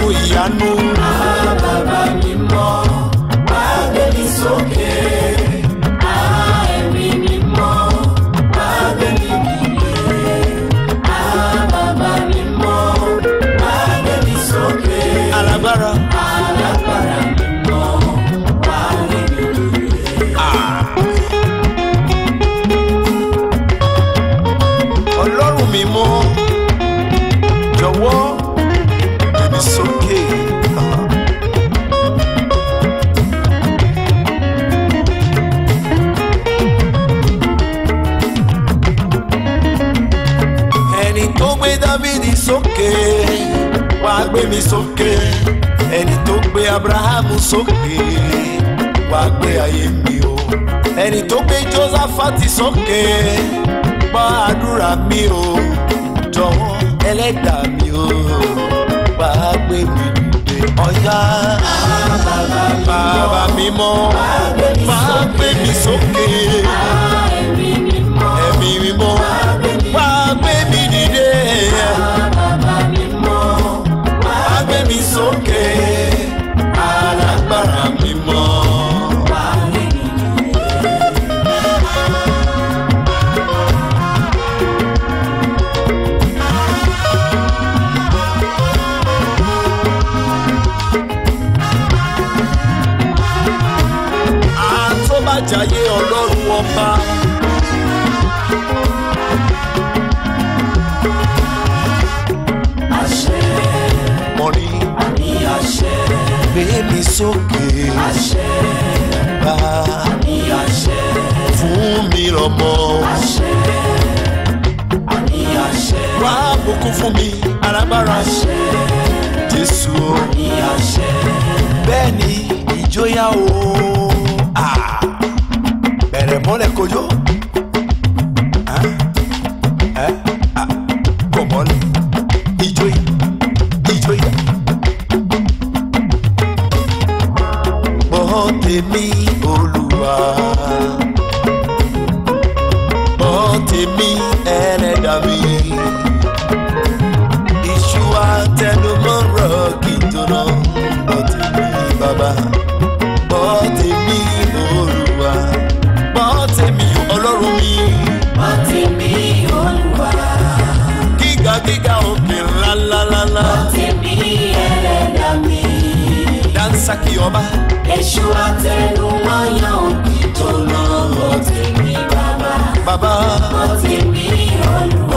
ìyanu. Bàbá mímọ́, wá gbé mi sókè. Ẹ̀mí mímọ́, wá gbé mi dìde. Bàbá mímọ́, wá gbé mi sókè. Alágbára. Alágbára mímọ́, wá gbé mi dìde. Ọlọ́run mímọ́, jọ̀wọ́ gbé mi sókè. Ẹni tó gbé Dáfídì sókè, wá gbé mi sókè. Ẹni tó gbé Ábúráhámù sókè, wá gbé ayé mi o. Ẹni tó gbé Jósáfátì sókè, gbọ́ àdúrà mi o. Jọ̀wọ́ ẹlẹ́dàá mi o, wá gbé mi dìde. Ọ̀yá bàbá mímọ́, wá gbé mi sókè. Ẹ̀mí mímọ́, Ẹ̀mí mímọ́, wá gbé mi dìde. bàbá mímọ́, Wá gbé mi sókè. Alágbára mímọ́. wá gbé mi dìde. Àtọ́bàjáyé Ọlọ́run ọba. Àṣẹ, Mọ̀rí àní àṣẹ, gbé mi sókè. àṣẹ, Bá àní àṣẹ, fún mi lọ́mọ. àṣẹ, àní àṣẹ, Wá bùkún fún mi alágbára. àṣẹ, Jésù o. àní àṣẹ. Bẹ́ẹ̀ ni ìjóyà o. Bẹ̀rẹ̀ mọ́lẹ̀ kojó. Kò mọ́lẹ̀. Ìjóyà. Ìjóyà. Gbọ́ tèmi Olúwa. Gbọ́ tèmi ẹlẹ́dàá mi. Iṣu àtẹnumọ́rọ̀ kì í tó náà. Gbọ́ tèmi bàbá. Gbọ́ tèmi Olúwa. Gbọ́ tèmi Ọlọ́run mi. Gbọ́ tèmi Olúwa. Gíga gíga òkè ńláńláńlá. Gbọ́ tèmi ẹlẹ́dàá mi. Dáńsákì ọba. Èṣù àtẹnumọ́yàn òkè tó náà. Gbọ́ tèmi bàbá. Bàbá. Gbọ́ tèmi Olúwa.